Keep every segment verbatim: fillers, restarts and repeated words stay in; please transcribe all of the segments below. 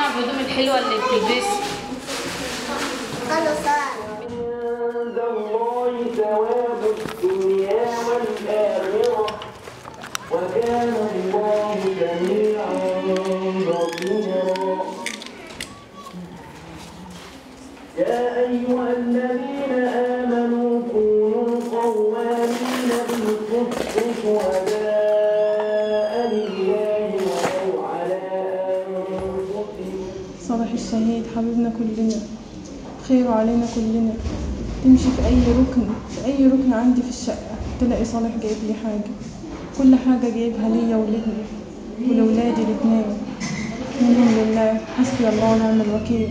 الهدوم الحلوه اللي بتلبسها. خلاص. عند الله ثواب الدنيا والآخرة وكان الله سميعا بصيرا. يا أيها الذين آمنوا كونوا قوامين بالقسط شهداء لله ولو على أنفسكم. صالح الشهيد حبيبنا كلنا، خير علينا كلنا. تمشي في أي ركن في أي ركن عندي في الشقة تلاقي صالح جايب لي حاجة، كل حاجة جايبها ليا ولابني ولولادي الاتنين. منهم لله، حسبي الله ونعم الوكيل.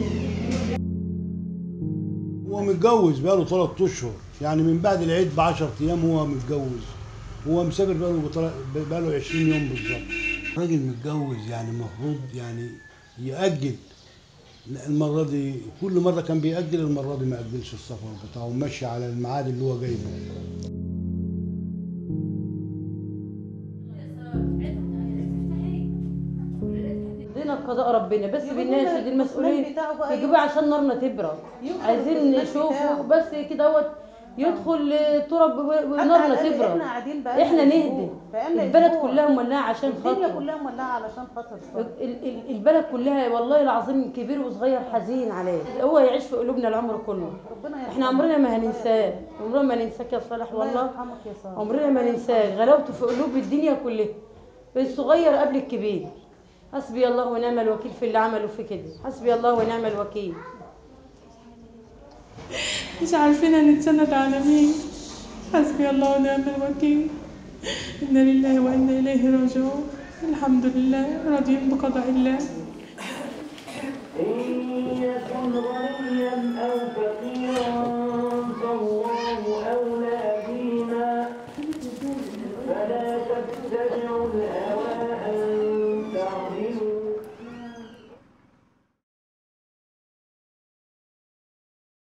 هو متجوز بقاله ثلاث اشهر، يعني من بعد العيد ب عشرة ايام هو متجوز. هو مسافر بقاله بقاله عشرين يوم بالظبط. راجل متجوز يعني المفروض يعني يأجل. المرة دي كل مرة كان بيأجل، المرة دي ما أجلش السفر بتاعه، ماشي على الميعاد اللي هو جايبه. دينا بقضاء ربنا، بس بالناس المسؤولين يجيبوه عشان نارنا تبرد. عايزين نشوفه بس كده اهوت يدخل تراب ونارنا تبرد. احنا قاعدين بقى احنا نهدى. البلد كلها مولعه عشان خاطر، الدنيا كلها مولعه علشان خاطر. البلد كلها والله العظيم كبير وصغير حزين عليه. هو يعيش في قلوبنا العمر كله. احنا عمرنا ما هننساه، عمرنا ما ننساك يا صالح والله. عمرنا ما ننساك، غلاوته في قلوب الدنيا كلها، الصغير قبل الكبير. حسبي الله ونعم الوكيل في اللي عملوا في كده. حسبي الله ونعم الوكيل. مش عارفين نتسند على مين. حسبي الله ونعم الوكيل. إنا لله وإنا إليه راجعون. الحمد لله راضين بقضاء الله. إن يكن غنيا أو فقيرا